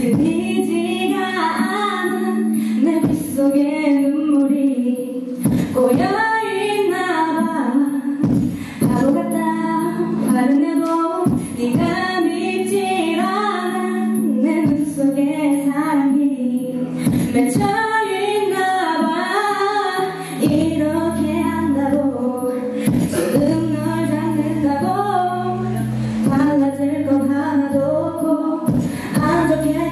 들리지가 않은 내 빗속에 눈물이 고여있나봐. 바보 같다 화를 내도 네가 믿질 않은 내 눈 속에 사랑이 맺혀있나봐. 이렇게 한다고 지금 널 잡는다고 달라질 건 하나도 없고 안 좋게